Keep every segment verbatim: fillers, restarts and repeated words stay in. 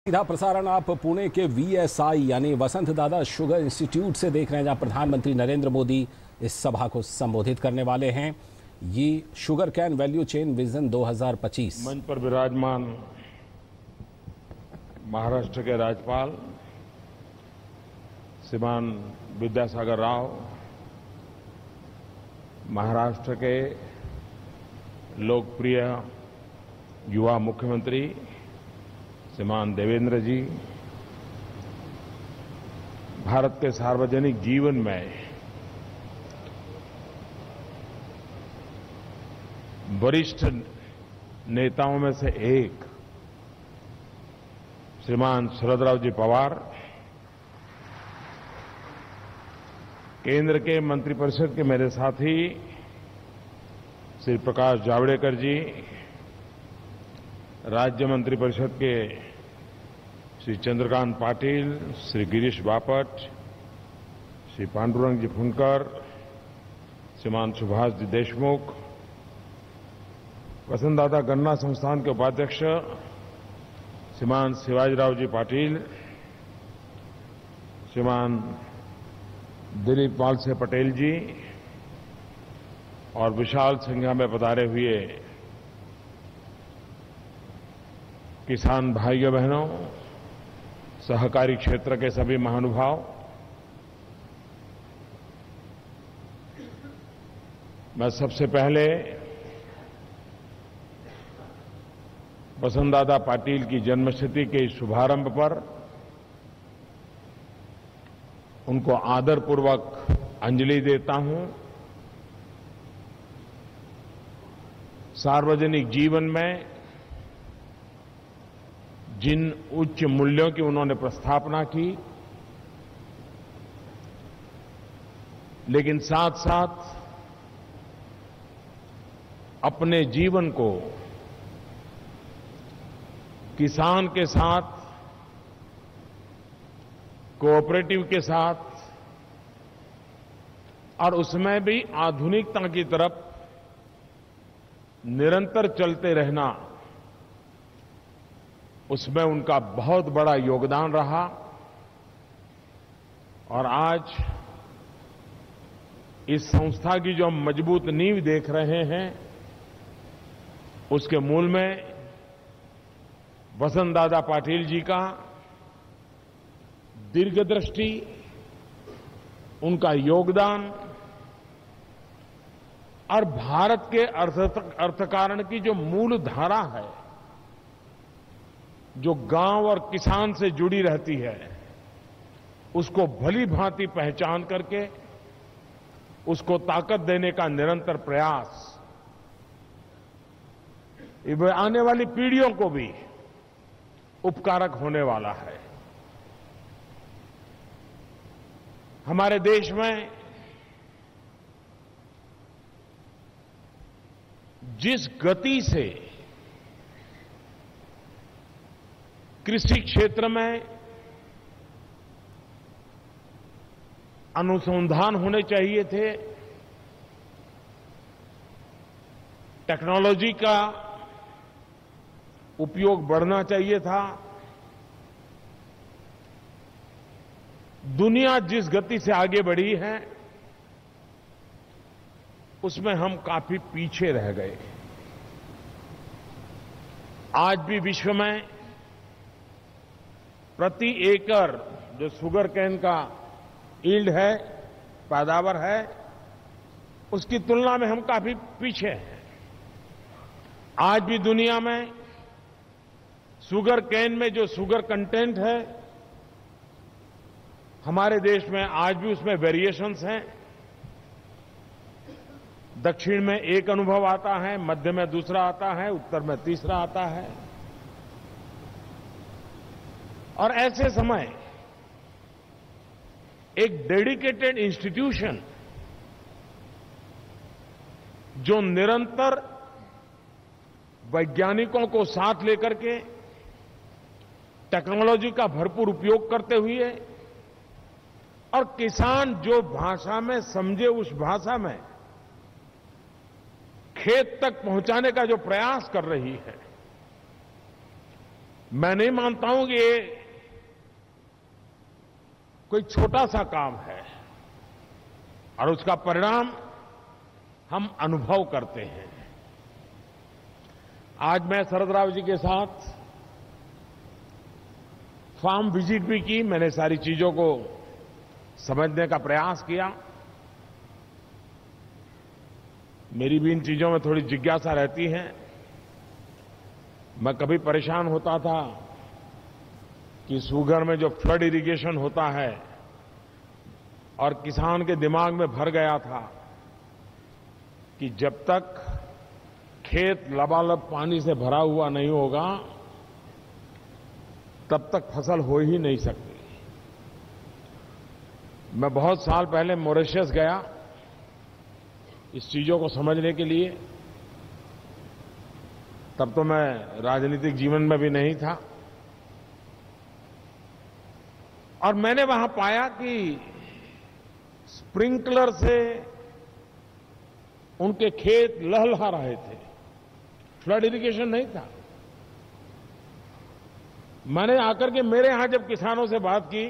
सीधा प्रसारण आप पुणे के वी एस आई यानी वसंत दादा शुगर इंस्टीट्यूट से देख रहे हैं, जहां प्रधानमंत्री नरेंद्र मोदी इस सभा को संबोधित करने वाले हैं। ये sugar cane value chain vision दो हज़ार पच्चीस। मंच पर विराजमान महाराष्ट्र के राज्यपाल श्रीमान विद्यासागर राव, महाराष्ट्र के लोकप्रिय युवा मुख्यमंत्री श्रीमान देवेंद्र जी, भारत के सार्वजनिक जीवन में वरिष्ठ नेताओं में से एक श्रीमान शरदराव जी पवार, केंद्र के मंत्रिपरिषद के मेरे साथी श्री प्रकाश जावड़ेकर जी, राज्य मंत्रिपरिषद के श्री चंद्रकांत पाटिल, श्री गिरीश बापट, श्री पांडुरंग जी फुनकर, श्रीमान सुभाष जी देशमुख, वसंत दादा गन्ना संस्थान के उपाध्यक्ष श्रीमान शिवाजीराव जी पाटिल, श्रीमान दिलीप वालसे पटेल जी और विशाल संख्या में पधारे हुए किसान भाइयों बहनों, सहकारी क्षेत्र के सभी महानुभाव, मैं सबसे पहले वसंत दादा पाटिल की जन्मशती के शुभारंभ पर उनको आदरपूर्वक अंजलि देता हूं। सार्वजनिक जीवन में जिन उच्च मूल्यों की उन्होंने प्रस्थापना की, लेकिन साथ साथ अपने जीवन को किसान के साथ, कोऑपरेटिव के साथ और उसमें भी आधुनिकता की तरफ निरंतर चलते रहना, उसमें उनका बहुत बड़ा योगदान रहा। और आज इस संस्था की जो हम मजबूत नींव देख रहे हैं, उसके मूल में वसंत दादा पाटिल जी का दीर्घदृष्टि, उनका योगदान और भारत के अर्थ अर्थकारण की जो मूल धारा है, जो गांव और किसान से जुड़ी रहती है, उसको भली भांति पहचान करके उसको ताकत देने का निरंतर प्रयास, ये आने वाली पीढ़ियों को भी उपकारक होने वाला है। हमारे देश में जिस गति से कृषि क्षेत्र में अनुसंधान होने चाहिए थे, टेक्नोलॉजी का उपयोग बढ़ना चाहिए था, दुनिया जिस गति से आगे बढ़ी है उसमें हम काफी पीछे रह गए। आज भी विश्व में प्रति एकड़ जो शुगर कैन का यील्ड है, पैदावार है, उसकी तुलना में हम काफी पीछे हैं। आज भी दुनिया में शुगर कैन में जो शुगर कंटेंट है, हमारे देश में आज भी उसमें वेरिएशंस हैं। दक्षिण में एक अनुभव आता है, मध्य में दूसरा आता है, उत्तर में तीसरा आता है। और ऐसे समय एक डेडिकेटेड इंस्टीट्यूशन जो निरंतर वैज्ञानिकों को साथ लेकर के टेक्नोलॉजी का भरपूर उपयोग करते हुए और किसान जो भाषा में समझे उस भाषा में खेत तक पहुंचाने का जो प्रयास कर रही है, मैं नहीं मानता हूं कि ये कोई छोटा सा काम है और उसका परिणाम हम अनुभव करते हैं। आज मैं शरद राव जी के साथ फार्म विजिट भी की। मैंने सारी चीजों को समझने का प्रयास किया। मेरी भी इन चीजों में थोड़ी जिज्ञासा रहती है। मैं कभी परेशान होता था कि शुगर में जो फ्लड इरिगेशन होता है और किसान के दिमाग में भर गया था कि जब तक खेत लबालब पानी से भरा हुआ नहीं होगा तब तक फसल हो ही नहीं सकती। मैं बहुत साल पहले मॉरिशस गया इस चीजों को समझने के लिए। तब तो मैं राजनीतिक जीवन में भी नहीं था और मैंने वहां पाया कि स्प्रिंकलर से उनके खेत लहलहा रहे थे। फ्लड इरिगेशन नहीं था। मैंने आकर के मेरे यहां जब किसानों से बात की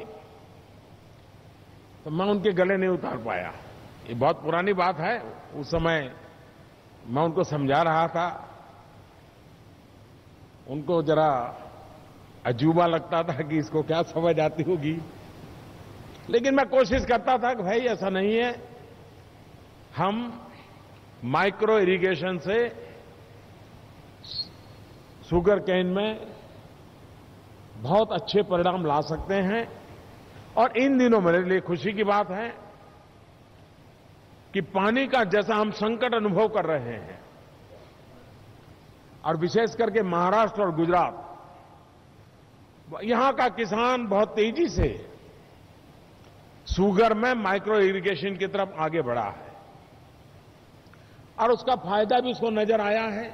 तो मैं उनके गले नहीं उतार पाया। ये बहुत पुरानी बात है। उस समय मैं उनको समझा रहा था। उनको जरा अजूबा लगता था कि इसको क्या समझ आती होगी, लेकिन मैं कोशिश करता था कि भाई ऐसा नहीं है। हम माइक्रो इरिगेशन से शुगर केन में बहुत अच्छे परिणाम ला सकते हैं। और इन दिनों मेरे लिए खुशी की बात है कि पानी का जैसा हम संकट अनुभव कर रहे हैं और विशेष करके महाराष्ट्र और गुजरात, यहां का किसान बहुत तेजी से शुगर में माइक्रो इरिगेशन की तरफ आगे बढ़ा है और उसका फायदा भी उसको नजर आया है।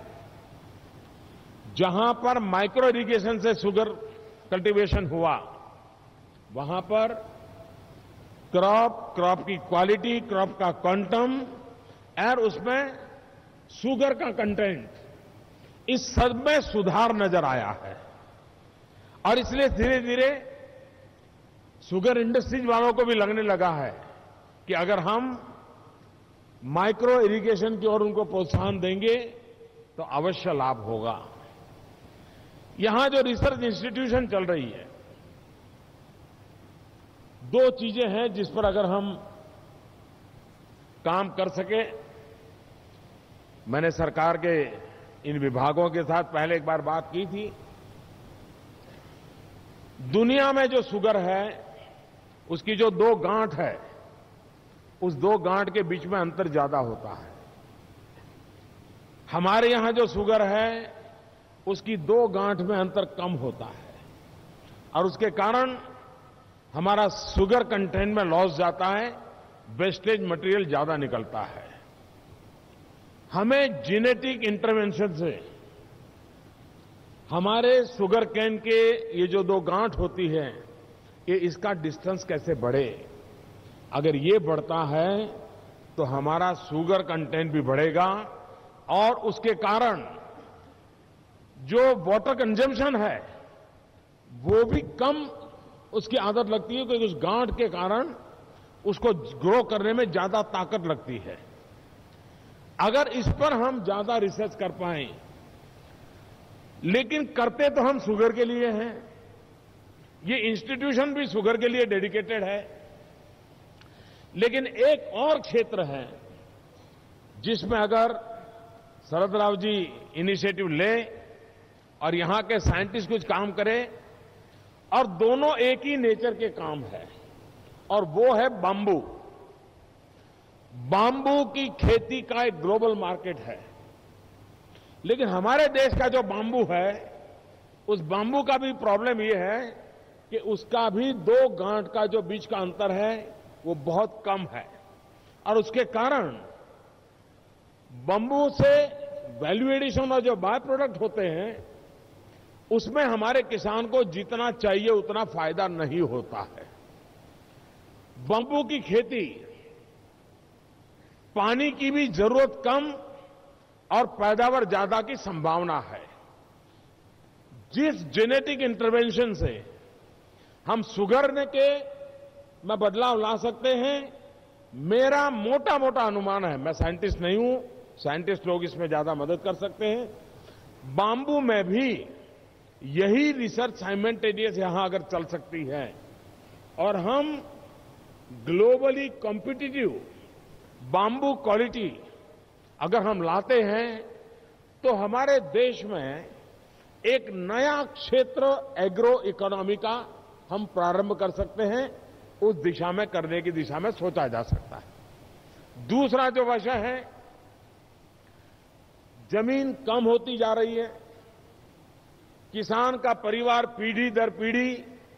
जहां पर माइक्रो इरिगेशन से शुगर कल्टीवेशन हुआ वहां पर क्रॉप क्रॉप की क्वालिटी, क्रॉप का क्वांटम और उसमें शुगर का कंटेंट, इस सब में सुधार नजर आया है। और इसलिए धीरे धीरे शुगर इंडस्ट्रीज वालों को भी लगने लगा है कि अगर हम माइक्रो इरिगेशन की ओर उनको प्रोत्साहन देंगे तो अवश्य लाभ होगा। यहां जो रिसर्च इंस्टीट्यूशन चल रही है, दो चीजें हैं जिस पर अगर हम काम कर सके। मैंने सरकार के इन विभागों के साथ पहले एक बार बात की थी। दुनिया में जो शुगर है उसकी जो दो गांठ है, उस दो गांठ के बीच में अंतर ज्यादा होता है। हमारे यहां जो शुगर है उसकी दो गांठ में अंतर कम होता है और उसके कारण हमारा शुगर कंटेंट में लॉस जाता है, वेस्टेज मटेरियल ज्यादा निकलता है। हमें जेनेटिक इंटरवेंशन से हमारे शुगर केन के ये जो दो गांठ होती है, ये इसका डिस्टेंस कैसे बढ़े। अगर ये बढ़ता है तो हमारा शुगर कंटेंट भी बढ़ेगा और उसके कारण जो वाटर कंजम्पशन है वो भी कम उसकी आदत लगती है, क्योंकि उस गांठ के कारण उसको ग्रो करने में ज्यादा ताकत लगती है। अगर इस पर हम ज्यादा रिसर्च कर पाएं, लेकिन करते तो हम शुगर के लिए हैं, ये इंस्टीट्यूशन भी शुगर के लिए डेडिकेटेड है, लेकिन एक और क्षेत्र है जिसमें अगर शरद राव जी इनिशिएटिव ले और यहां के साइंटिस्ट कुछ काम करें, और दोनों एक ही नेचर के काम है, और वो है बाम्बू। बाम्बू की खेती का एक ग्लोबल मार्केट है, लेकिन हमारे देश का जो बाम्बू है, उस बाम्बू का भी प्रॉब्लम ये है कि उसका भी दो गांठ का जो बीच का अंतर है वो बहुत कम है, और उसके कारण बाम्बू से वैल्यू एडिशन और जो बाय प्रोडक्ट होते हैं उसमें हमारे किसान को जितना चाहिए उतना फायदा नहीं होता है। बाम्बू की खेती पानी की भी जरूरत कम और पैदावार ज्यादा की संभावना है। जिस जेनेटिक इंटरवेंशन से हम शुगर के में बदलाव ला सकते हैं, मेरा मोटा मोटा अनुमान है, मैं साइंटिस्ट नहीं हूं, साइंटिस्ट लोग इसमें ज्यादा मदद कर सकते हैं, बाम्बू में भी यही रिसर्च साइमल्टेनियस यहां अगर चल सकती है और हम ग्लोबली कॉम्पिटिटिव बाम्बू क्वालिटी अगर हम लाते हैं तो हमारे देश में एक नया क्षेत्र एग्रो इकोनॉमी का हम प्रारंभ कर सकते हैं। उस दिशा में करने की दिशा में सोचा जा सकता है। दूसरा जो विषय है, जमीन कम होती जा रही है, किसान का परिवार पीढ़ी दर पीढ़ी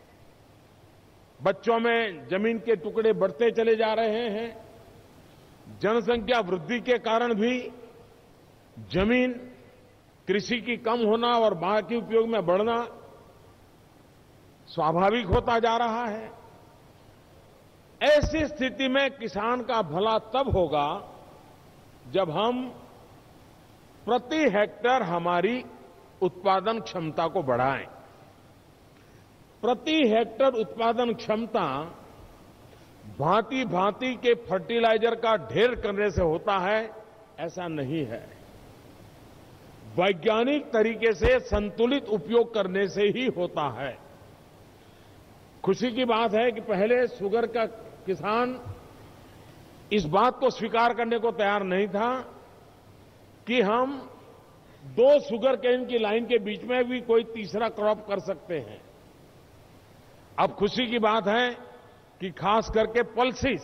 बच्चों में जमीन के टुकड़े बढ़ते चले जा रहे हैं। जनसंख्या वृद्धि के कारण भी जमीन कृषि की कम होना और बाकी उपयोग में बढ़ना स्वाभाविक होता जा रहा है। ऐसी स्थिति में किसान का भला तब होगा जब हम प्रति हेक्टेयर हमारी उत्पादन क्षमता को बढ़ाएं। प्रति हेक्टेयर उत्पादन क्षमता भांति भांति के फर्टिलाइजर का ढेर करने से होता है, ऐसा नहीं है। वैज्ञानिक तरीके से संतुलित उपयोग करने से ही होता है। खुशी की बात है कि पहले शुगर का किसान इस बात को स्वीकार करने को तैयार नहीं था कि हम दो शुगर केन की लाइन के बीच में भी कोई तीसरा क्रॉप कर सकते हैं। अब खुशी की बात है कि खास करके पल्सिस,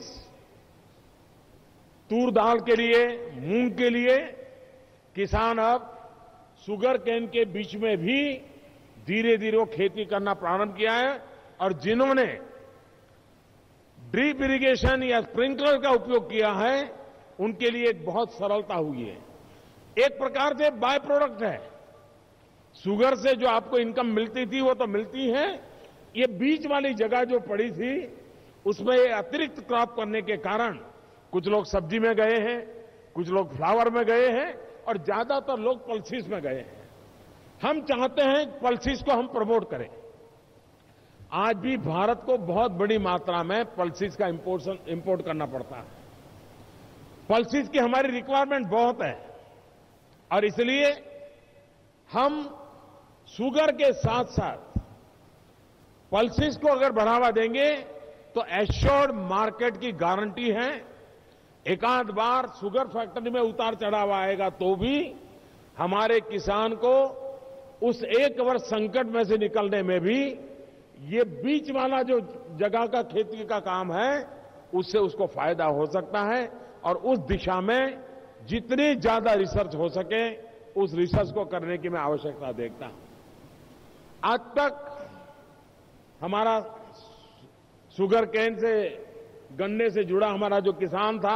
तूर दाल के लिए, मूंग के लिए किसान अब शुगर केन के बीच में भी धीरे धीरे वो खेती करना प्रारंभ किया है और जिन्होंने ड्रिप इरिगेशन या स्प्रिंकलर का उपयोग किया है उनके लिए एक बहुत सरलता हुई है। एक प्रकार से बाय प्रोडक्ट है। शुगर से जो आपको इनकम मिलती थी वो तो मिलती है, ये बीच वाली जगह जो पड़ी थी उसमें ये अतिरिक्त क्रॉप करने के कारण कुछ लोग सब्जी में गए हैं, कुछ लोग फ्लावर में गए हैं और ज्यादातर लोग पल्सिस में गए हैं। हम चाहते हैं पल्सिस को हम प्रमोट करें। आज भी भारत को बहुत बड़ी मात्रा में पल्सिस का इंपोर्ट इंपोर्ट करना पड़ता है। पल्सिस की हमारी रिक्वायरमेंट बहुत है और इसलिए हम शुगर के साथ साथ पल्सिस को अगर बढ़ावा देंगे तो एश्योर्ड मार्केट की गारंटी है। एक आध बार शुगर फैक्ट्री में उतार चढ़ाव आएगा तो भी हमारे किसान को उस एक वर्ष संकट में से निकलने में भी ये बीच वाला जो जगह का खेती का काम है उससे उसको फायदा हो सकता है और उस दिशा में जितनी ज्यादा रिसर्च हो सके उस रिसर्च को करने की मैं आवश्यकता देखता हूं। आज तक हमारा शुगर केन से, गन्ने से जुड़ा हमारा जो किसान था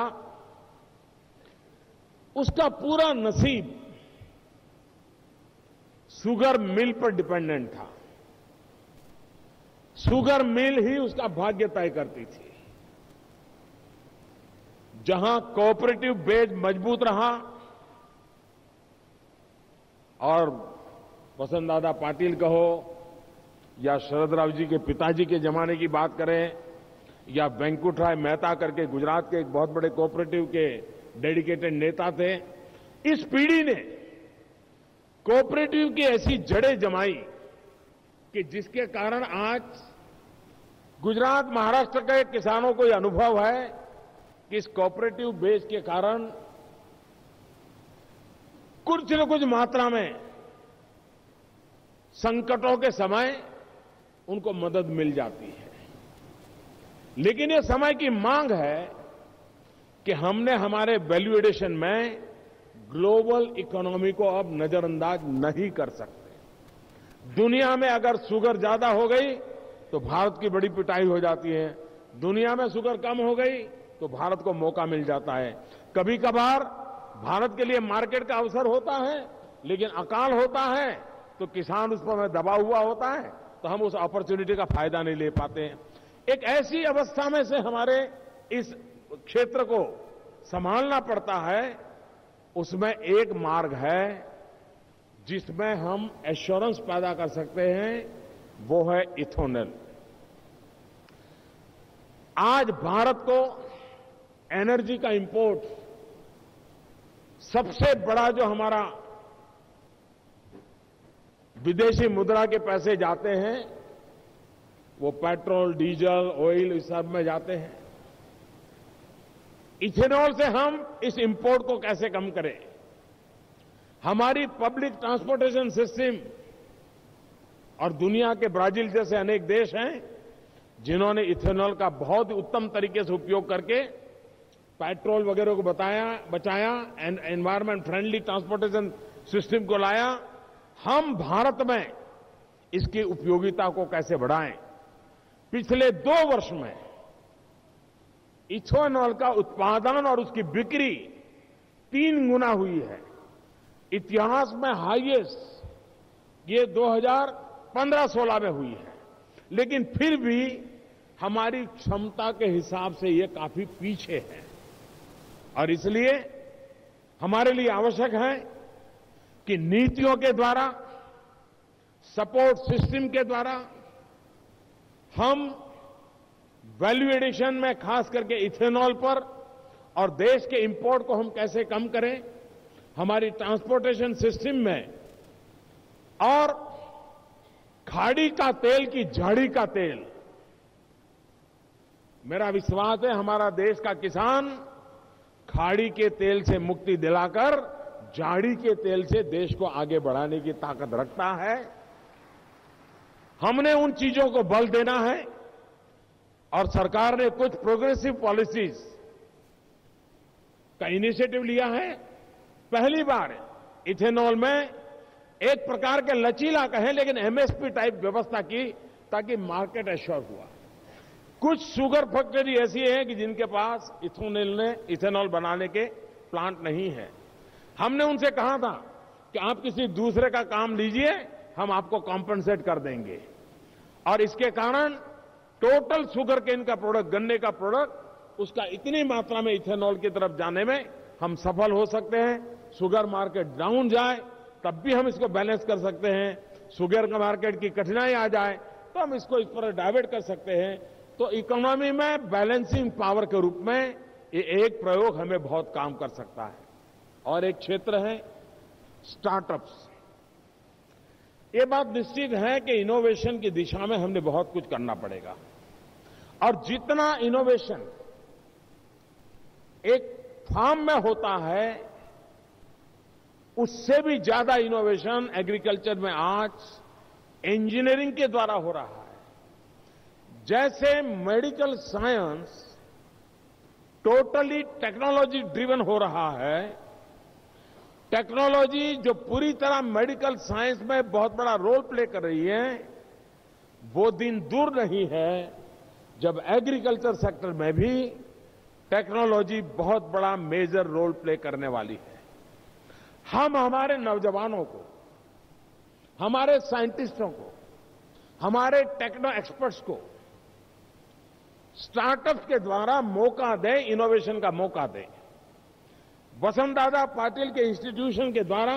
उसका पूरा नसीब शुगर मिल पर डिपेंडेंट था। शुगर मिल ही उसका भाग्य तय करती थी। जहां कोऑपरेटिव बेस मजबूत रहा और वसंत दादा पाटिल कहो या शरद राव जी के पिताजी के जमाने की बात करें या वेंकुटराय मेहता करके गुजरात के एक बहुत बड़े कोऑपरेटिव के डेडिकेटेड नेता थे, इस पीढ़ी ने कोऑपरेटिव की ऐसी जड़ें जमाई कि जिसके कारण आज गुजरात महाराष्ट्र के किसानों को यह अनुभव है कि इस कोऑपरेटिव बेस के कारण कुछ न कुछ मात्रा में संकटों के समय उनको मदद मिल जाती है। लेकिन ये समय की मांग है कि हमने हमारे वैल्यू एडिशन में ग्लोबल इकोनॉमी को अब नजरअंदाज नहीं कर सकते। दुनिया में अगर शुगर ज्यादा हो गई तो भारत की बड़ी पिटाई हो जाती है, दुनिया में शुगर कम हो गई तो भारत को मौका मिल जाता है। कभी कभार भारत के लिए मार्केट का अवसर होता है, लेकिन अकाल होता है तो किसान उस पर दबा हुआ होता है तो हम उस अपॉर्चुनिटी का फायदा नहीं ले पाते हैं। एक ऐसी अवस्था में से हमारे इस क्षेत्र को संभालना पड़ता है। उसमें एक मार्ग है जिसमें हम एश्योरेंस पैदा कर सकते हैं वो है इथेनॉल। आज भारत को एनर्जी का इंपोर्ट सबसे बड़ा जो हमारा विदेशी मुद्रा के पैसे जाते हैं वो पेट्रोल, डीजल, ऑयल इस सब में जाते हैं। इथेनॉल से हम इस इंपोर्ट को कैसे कम करें? हमारी पब्लिक ट्रांसपोर्टेशन सिस्टम और दुनिया के ब्राजील जैसे अनेक देश हैं जिन्होंने इथेनॉल का बहुत उत्तम तरीके से उपयोग करके पेट्रोल वगैरह को बताया बचाया, एनवायरमेंट फ्रेंडली ट्रांसपोर्टेशन सिस्टम को लाया। हम भारत में इसकी उपयोगिता को कैसे बढ़ाएं? पिछले दो वर्ष में इथेनॉल का उत्पादन और उसकी बिक्री तीन गुना हुई है। इतिहास में हाईएस्ट ये दो हज़ार पंद्रह सोलह में हुई है, लेकिन फिर भी हमारी क्षमता के हिसाब से ये काफी पीछे है और इसलिए हमारे लिए आवश्यक है कि नीतियों के द्वारा, सपोर्ट सिस्टम के द्वारा हम वैल्यू एडिशन में खास करके इथेनॉल पर और देश के इंपोर्ट को हम कैसे कम करें, हमारी ट्रांसपोर्टेशन सिस्टम में और खाड़ी का तेल की झाड़ी का तेल, मेरा विश्वास है हमारा देश का किसान खाड़ी के तेल से मुक्ति दिलाकर झाड़ी के तेल से देश को आगे बढ़ाने की ताकत रखता है। हमने उन चीजों को बल देना है और सरकार ने कुछ प्रोग्रेसिव पॉलिसीज का इनिशिएटिव लिया है। पहली बार इथेनॉल में एक प्रकार के लचीला कहें लेकिन एमएसपी टाइप व्यवस्था की ताकि मार्केट एश्योर हुआ। कुछ शुगर फैक्ट्री ऐसी है कि जिनके पास इथेनॉल ने इथेनॉल बनाने के प्लांट नहीं है। हमने उनसे कहा था कि आप किसी दूसरे का काम लीजिए, हम आपको कॉम्पेंसेट कर देंगे और इसके कारण टोटल शुगर केन का प्रोडक्ट, गन्ने का प्रोडक्ट, उसका इतनी मात्रा में इथेनॉल की तरफ जाने में हम सफल हो सकते हैं। शुगर मार्केट डाउन जाए तब भी हम इसको बैलेंस कर सकते हैं। शुगर का मार्केट की कठिनाई आ जाए तो हम इसको इस पर डाइवर्ट कर सकते हैं। तो इकोनॉमी में बैलेंसिंग पावर के रूप में ये एक प्रयोग हमें बहुत काम कर सकता है। और एक क्षेत्र है स्टार्टअप्स। ये बात निश्चित है कि इनोवेशन की दिशा में हमने बहुत कुछ करना पड़ेगा और जितना इनोवेशन एक फार्म में होता है उससे भी ज्यादा इनोवेशन एग्रीकल्चर में आज इंजीनियरिंग के द्वारा हो रहा है। जैसे medical science totally technology driven हो रहा है, टेक्नोलॉजी जो पूरी तरह मेडिकल साइंस में बहुत बड़ा रोल प्ले कर रही है, वो दिन दूर नहीं है जब एग्रीकल्चर सेक्टर में भी टेक्नोलॉजी बहुत बड़ा मेजर रोल प्ले करने वाली है। हम हमारे नौजवानों को, हमारे साइंटिस्टों को, हमारे टेक्नो एक्सपर्ट्स को स्टार्टअप के द्वारा मौका दें, इनोवेशन का मौका दें। वसंत दादा पाटिल के इंस्टीट्यूशन के द्वारा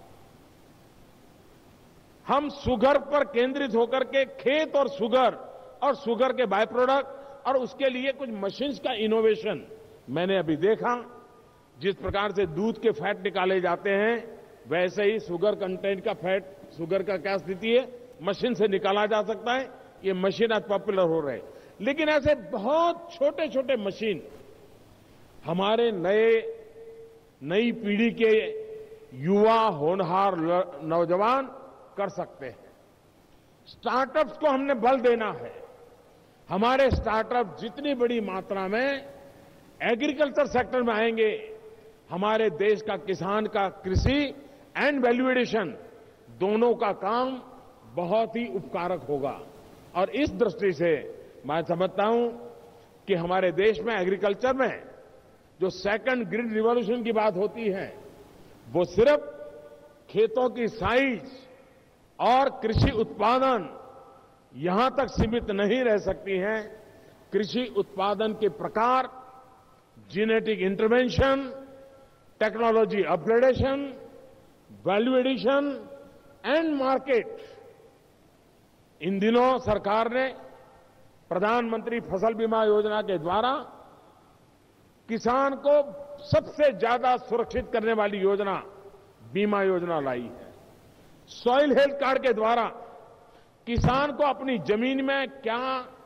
हम शुगर पर केंद्रित होकर के खेत और शुगर और शुगर के बाय प्रोडक्ट और उसके लिए कुछ मशीन्स का इनोवेशन मैंने अभी देखा। जिस प्रकार से दूध के फैट निकाले जाते हैं वैसे ही शुगर कंटेंट का फैट, शुगर का क्या स्थिति है, मशीन से निकाला जा सकता है। ये मशीन आज पॉपुलर हो रहे हैं, लेकिन ऐसे बहुत छोटे छोटे मशीन हमारे नए नई पीढ़ी के युवा होनहार नौजवान कर सकते हैं। स्टार्टअप्स को हमने बल देना है। हमारे स्टार्टअप जितनी बड़ी मात्रा में एग्रीकल्चर सेक्टर में आएंगे, हमारे देश का किसान का कृषि एंड वैल्यू एडिशन दोनों का काम बहुत ही उपकारक होगा। और इस दृष्टि से मैं समझता हूं कि हमारे देश में एग्रीकल्चर में जो सेकंड ग्रिड रिवॉल्यूशन की बात होती है वो सिर्फ खेतों की साइज और कृषि उत्पादन यहां तक सीमित नहीं रह सकती है। कृषि उत्पादन के प्रकार, genetic intervention, technology upgradation, value addition, and market. इन दिनों सरकार ने प्रधानमंत्री फसल बीमा योजना के द्वारा किसान को सबसे ज्यादा सुरक्षित करने वाली योजना बीमा योजना लाई है। सॉइल हेल्थ कार्ड के द्वारा किसान को अपनी जमीन में क्या,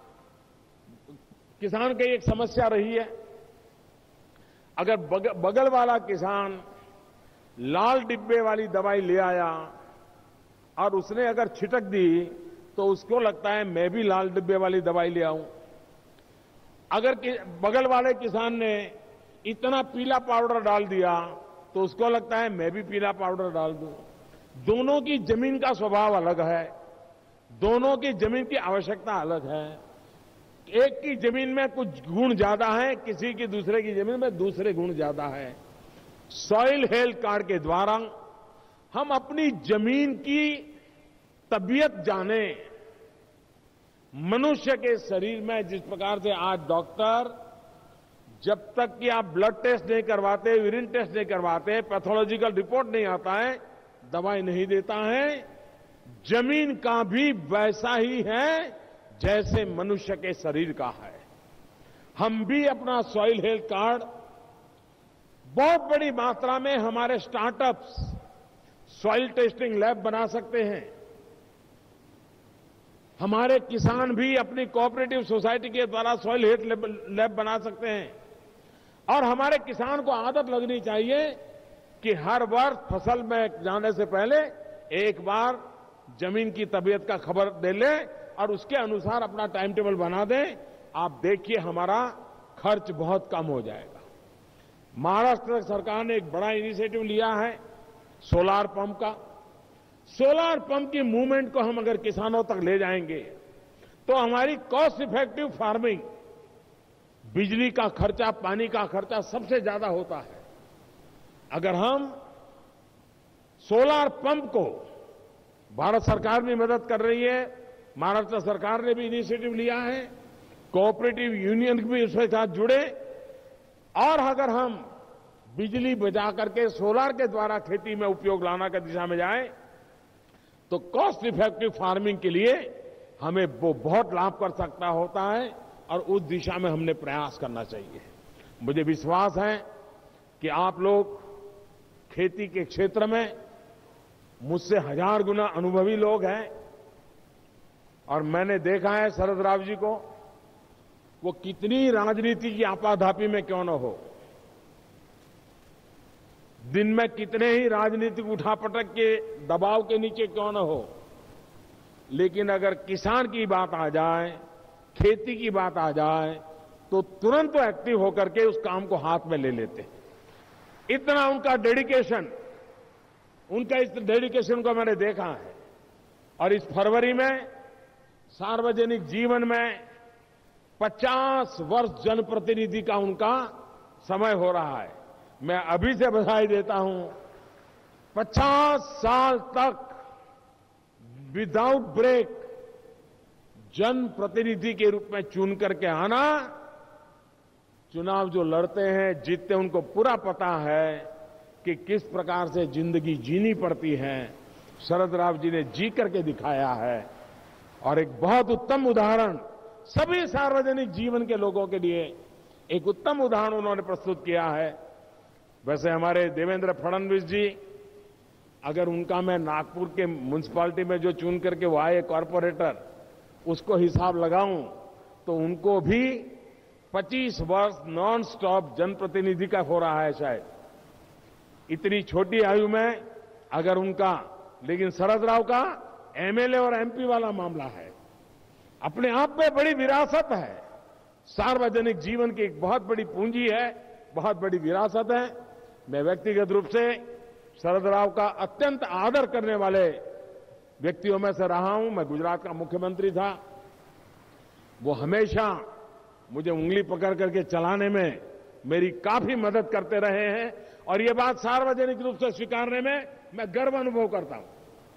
किसान की एक समस्या रही है, अगर बग, बगल वाला किसान लाल डिब्बे वाली दवाई ले आया और उसने अगर छिटक दी तो उसको लगता है मैं भी लाल डिब्बे वाली दवाई ले आऊं। अगर बगल वाले किसान ने इतना पीला पाउडर डाल दिया तो उसको लगता है मैं भी पीला पाउडर डाल दूं। दोनों की जमीन का स्वभाव अलग है, दोनों की जमीन की आवश्यकता अलग है। एक की जमीन में कुछ गुण ज्यादा है, किसी की दूसरे की जमीन में दूसरे गुण ज्यादा है। सॉइल हेल्थ कार्ड के द्वारा हम अपनी जमीन की तबीयत जाने। मनुष्य के शरीर में जिस प्रकार से आज डॉक्टर जब तक कि आप ब्लड टेस्ट नहीं करवाते, यूरिन टेस्ट नहीं करवाते, पैथोलॉजिकल रिपोर्ट नहीं आता है, दवाई नहीं देता है, जमीन का भी वैसा ही है जैसे मनुष्य के शरीर का है। हम भी अपना सॉइल हेल्थ कार्ड बहुत बड़ी मात्रा में हमारे स्टार्टअप्स सॉइल टेस्टिंग लैब बना सकते हैं। हमारे किसान भी अपनी कोऑपरेटिव सोसाइटी के द्वारा सॉइल हेल्थ लैब बना सकते हैं। और हमारे किसान को आदत लगनी चाहिए कि हर वर्ष फसल में जाने से पहले एक बार जमीन की तबीयत का खबर दे ले और उसके अनुसार अपना टाइम टेबल बना दें। आप देखिए हमारा खर्च बहुत कम हो जाएगा। महाराष्ट्र सरकार ने एक बड़ा इनिशिएटिव लिया है सोलार पंप का। सोलार पंप की मूवमेंट को हम अगर किसानों तक ले जाएंगे तो हमारी कॉस्ट इफेक्टिव फार्मिंग, बिजली का खर्चा, पानी का खर्चा सबसे ज्यादा होता है। अगर हम सोलार पंप को, भारत सरकार भी मदद कर रही है, महाराष्ट्र सरकार ने भी इनिशिएटिव लिया है, कोऑपरेटिव यूनियन भी उसके साथ जुड़े, और अगर हम बिजली बचा करके सोलार के द्वारा खेती में उपयोग लाना की दिशा में जाए तो कॉस्ट इफेक्टिव फार्मिंग के लिए हमें वो बहुत लाभ कर सकता होता है और उस दिशा में हमने प्रयास करना चाहिए। मुझे विश्वास है कि आप लोग खेती के क्षेत्र में मुझसे हजार गुना अनुभवी लोग हैं और मैंने देखा है शरद राव जी को, वो कितनी राजनीति की आपाधापी में क्यों न हो, दिन में कितने ही राजनीतिक उठापटक के दबाव के नीचे क्यों न हो, लेकिन अगर किसान की बात आ जाए, खेती की बात आ जाए तो तुरंत तो एक्टिव होकर के उस काम को हाथ में ले लेते हैं। इतना उनका डेडिकेशन, उनका इस डेडिकेशन को मैंने देखा है। और इस फरवरी में सार्वजनिक जीवन में पचास वर्ष जनप्रतिनिधि का उनका समय हो रहा है। मैं अभी से बधाई देता हूं। पचास साल तक विदाउट ब्रेक जनप्रतिनिधि के रूप में चुन करके आना, चुनाव जो लड़ते हैं, जीतते, उनको पूरा पता है कि किस प्रकार से जिंदगी जीनी पड़ती है। शरद राव जी ने जी करके दिखाया है और एक बहुत उत्तम उदाहरण सभी सार्वजनिक जीवन के लोगों के लिए एक उत्तम उदाहरण उन्होंने प्रस्तुत किया है। वैसे हमारे देवेंद्र फडणवीस जी, अगर उनका मैं नागपुर के म्युनिसिपैलिटी में जो चुन करके वो आए कॉर्पोरेटर, उसको हिसाब लगाऊं तो उनको भी पच्चीस वर्ष नॉन स्टॉप जनप्रतिनिधि का हो रहा है शायद, इतनी छोटी आयु में अगर उनका। लेकिन शरद राव का एमएलए और एमपी वाला मामला है, अपने आप में बड़ी विरासत है। सार्वजनिक जीवन की एक बहुत बड़ी पूंजी है, बहुत बड़ी विरासत है। मैं व्यक्तिगत रूप से शरद राव का अत्यंत आदर करने वाले व्यक्तियों में से रहा हूं। मैं गुजरात का मुख्यमंत्री था, वो हमेशा मुझे उंगली पकड़ करके चलाने में मेरी काफी मदद करते रहे हैं और ये बात सार्वजनिक रूप से स्वीकारने में मैं गर्व अनुभव करता हूं।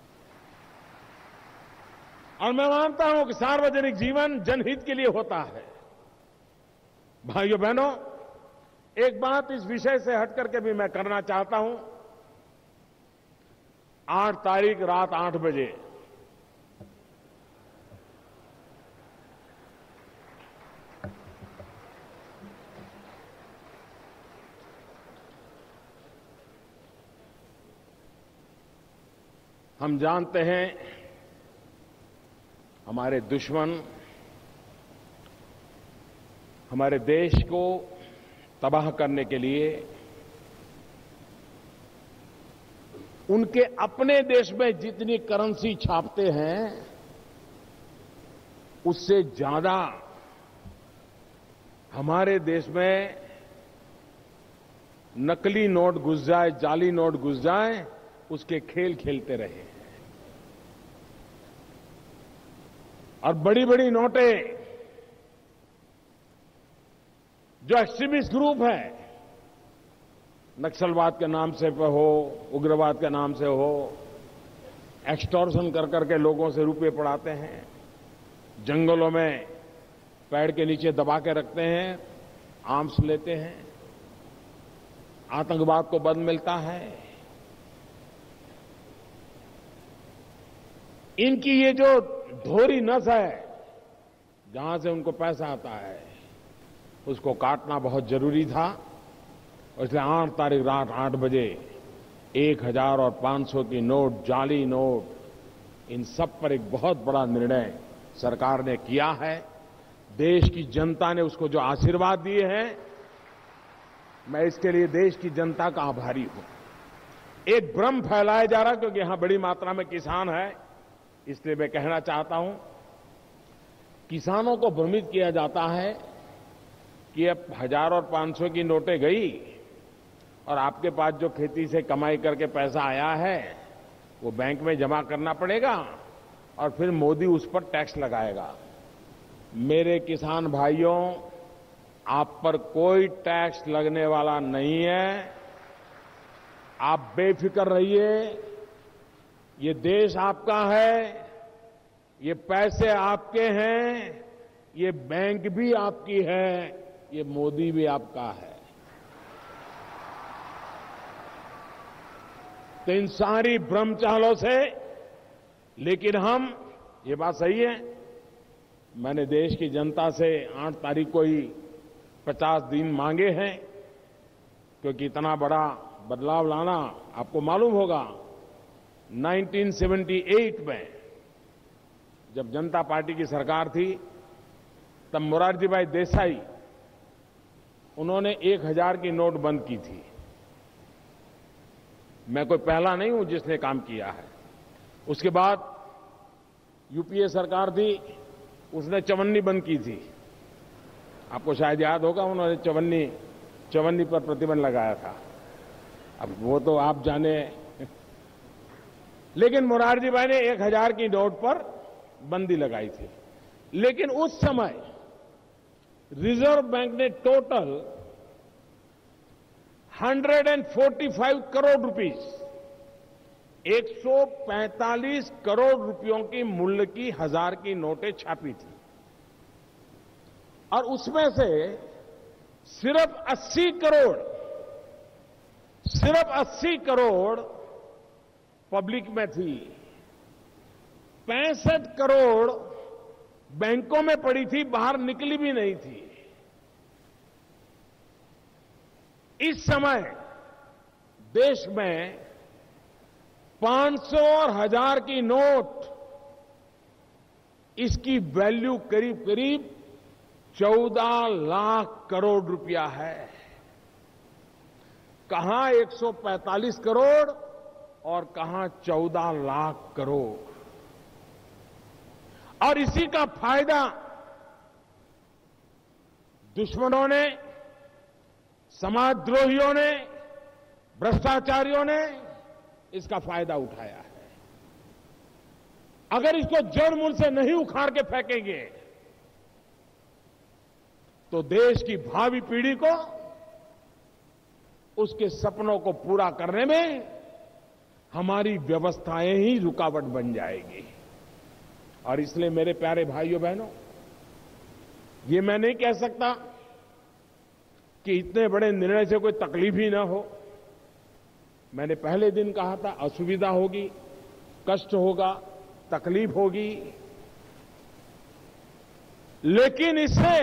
और मैं मानता हूं कि सार्वजनिक जीवन जनहित के लिए होता है। भाइयों बहनों, एक बात इस विषय से हट करके भी मैं करना चाहता हूं। आठ तारीख रात आठ बजे हम जानते हैं हमारे दुश्मन हमारे देश को तबाह करने के लिए उनके अपने देश में जितनी करेंसी छापते हैं उससे ज्यादा हमारे देश में नकली नोट घुस जाए, जाली नोट घुस जाए, उसके खेल खेलते रहे हैं। और बड़ी बड़ी नोटें जो एक्सट्रीमिस्ट ग्रुप है, नक्सलवाद के नाम से हो, उग्रवाद के नाम से हो, एक्सटॉर्शन कर करके लोगों से रुपए पड़ाते हैं, जंगलों में पेड़ के नीचे दबा के रखते हैं, आर्म्स लेते हैं, आतंकवाद को बल मिलता है। इनकी ये जो धोरी नस है, जहां से उनको पैसा आता है, उसको काटना बहुत जरूरी था। और इसलिए आठ तारीख रात आठ बजे एक हजार और पांच सौ की नोट, जाली नोट, इन सब पर एक बहुत बड़ा निर्णय सरकार ने किया है। देश की जनता ने उसको जो आशीर्वाद दिए हैं, मैं इसके लिए देश की जनता का आभारी हूं। एक भ्रम फैलाया जा रहा, क्योंकि यहां बड़ी मात्रा में किसान है, इसलिए मैं कहना चाहता हूं, किसानों को भ्रमित किया जाता है कि अब हजार और पांच सौ की नोटें गई और आपके पास जो खेती से कमाई करके पैसा आया है वो बैंक में जमा करना पड़ेगा और फिर मोदी उस पर टैक्स लगाएगा। मेरे किसान भाइयों, आप पर कोई टैक्स लगने वाला नहीं है। आप बेफिक्र रहिए। ये देश आपका है, ये पैसे आपके हैं, ये बैंक भी आपकी है, ये मोदी भी आपका है। तो इन सारी भ्रम चालों से, लेकिन हम, ये बात सही है, मैंने देश की जनता से आठ तारीख को ही पचास दिन मांगे हैं, क्योंकि इतना बड़ा बदलाव लाना, आपको मालूम होगा उन्नीस सौ अठहत्तर में जब जनता पार्टी की सरकार थी, तब मोरारजी भाई देसाई, उन्होंने एक हजार की नोट बंद की थी। मैं कोई पहला नहीं हूं जिसने काम किया है। उसके बाद यूपीए सरकार थी, उसने चवन्नी बंद की थी। आपको शायद याद होगा, उन्होंने चवन्नी चवन्नी पर प्रतिबंध लगाया था। अब वो तो आप जाने, लेकिन मोरारजी भाई ने एक हजार की नोट पर बंदी लगाई थी। लेकिन उस समय रिजर्व बैंक ने टोटल एक सौ पैंतालीस करोड़ रुपीस, एक सौ पैंतालीस करोड़ रुपयों की मूल्य की हजार की नोटें छापी थी। और उसमें से सिर्फ अस्सी करोड़ सिर्फ अस्सी करोड़ पब्लिक में थी, पैंसठ करोड़ बैंकों में पड़ी थी, बाहर निकली भी नहीं थी। इस समय देश में पांच सौ और हजार की नोट, इसकी वैल्यू करीब करीब चौदह लाख करोड़ रुपया है। कहां एक सौ पैंतालीस करोड़ और कहां चौदह लाख करोड़। और इसी का फायदा दुश्मनों ने, समाजद्रोहियों ने, भ्रष्टाचारियों ने इसका फायदा उठाया है। अगर इसको जड़ मूल से नहीं उखाड़ के फेंकेंगे तो देश की भावी पीढ़ी को उसके सपनों को पूरा करने में हमारी व्यवस्थाएं ही रुकावट बन जाएगी। और इसलिए मेरे प्यारे भाइयों बहनों, ये मैं नहीं कह सकता कि इतने बड़े निर्णय से कोई तकलीफ ही ना हो। मैंने पहले दिन कहा था असुविधा होगी, कष्ट होगा, तकलीफ होगी, लेकिन इससे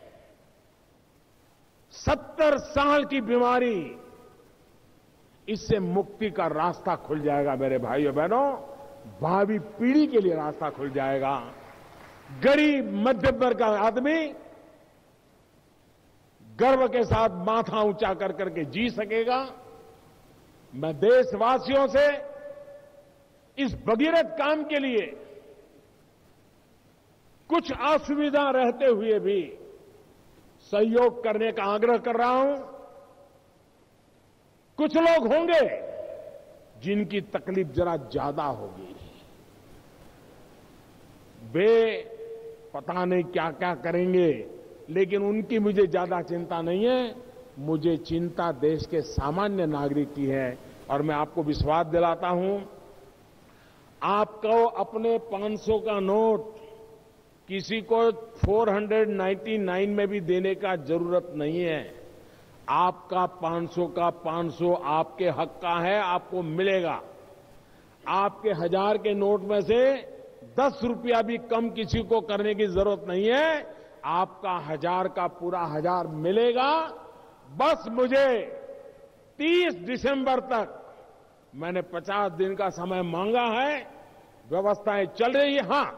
सत्तर साल की बीमारी, इससे मुक्ति का रास्ता खुल जाएगा मेरे भाइयों बहनों। भावी पीढ़ी के लिए रास्ता खुल जाएगा। गरीब मध्यम वर्ग का आदमी गर्व के साथ माथा ऊंचा कर करके जी सकेगा। मैं देशवासियों से इस भगीरथ काम के लिए कुछ असुविधा रहते हुए भी सहयोग करने का आग्रह कर रहा हूं। कुछ लोग होंगे जिनकी तकलीफ जरा ज्यादा होगी, वे पता नहीं क्या क्या करेंगे, लेकिन उनकी मुझे ज्यादा चिंता नहीं है। मुझे चिंता देश के सामान्य नागरिक की है। और मैं आपको विश्वास दिलाता हूं, आपको अपने पांच सौ का नोट किसी को चार सौ निन्यानवे में भी देने का जरूरत नहीं है। आपका पांच सौ का पांच सौ आपके हक का है, आपको मिलेगा। आपके हजार के नोट में से दस रुपया भी कम किसी को करने की जरूरत नहीं है। आपका हजार का पूरा हजार मिलेगा। बस मुझे तीस दिसंबर तक, मैंने पचास दिन का समय मांगा है, व्यवस्थाएं चल रही है। हां,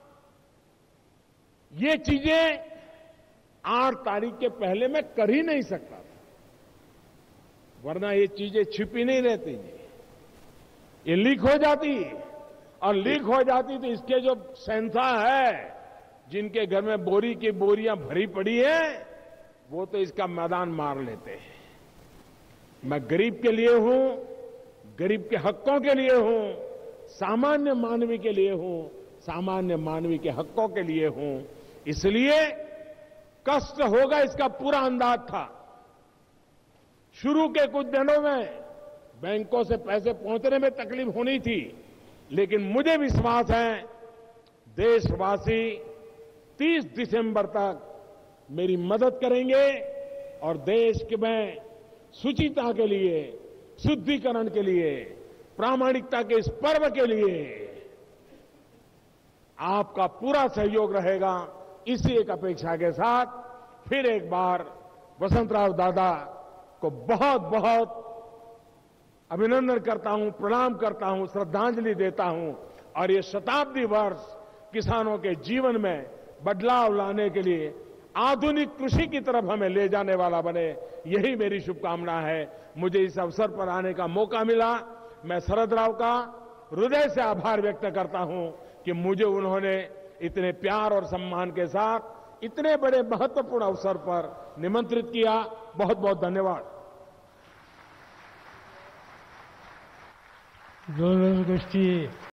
ये चीजें आठ तारीख के पहले मैं कर ही नहीं सकता था, वरना ये चीजें छिपी नहीं रहती, ये लीक हो जाती। और लीक हो जाती तो इसके जो सेंसा है, जिनके घर में बोरी की बोरियां भरी पड़ी है, वो तो इसका मैदान मार लेते हैं। मैं गरीब के लिए हूं, गरीब के हकों के लिए हूं, सामान्य मानवी के लिए हूं, सामान्य मानवी के हकों के लिए हूं। इसलिए कष्ट होगा, इसका पूरा अंदाज था। शुरू के कुछ दिनों में बैंकों से पैसे पहुंचने में तकलीफ होनी थी, लेकिन मुझे विश्वास है देशवासी तीस दिसंबर तक मेरी मदद करेंगे और देश के में शुचिता के लिए, शुद्धिकरण के लिए, प्रामाणिकता के इस पर्व के लिए आपका पूरा सहयोग रहेगा। इसी एक अपेक्षा के साथ फिर एक बार वसंतराव दादा को बहुत बहुत अभिनंदन करता हूं, प्रणाम करता हूं, श्रद्धांजलि देता हूं। और ये शताब्दी वर्ष किसानों के जीवन में बदलाव लाने के लिए, आधुनिक कृषि की तरफ हमें ले जाने वाला बने, यही मेरी शुभकामना है। मुझे इस अवसर पर आने का मौका मिला। मैं शरद राव का हृदय से आभार व्यक्त करता हूं कि मुझे उन्होंने इतने प्यार और सम्मान के साथ इतने बड़े महत्वपूर्ण अवसर पर निमंत्रित किया। बहुत बहुत धन्यवाद। दोनों गोष्ठी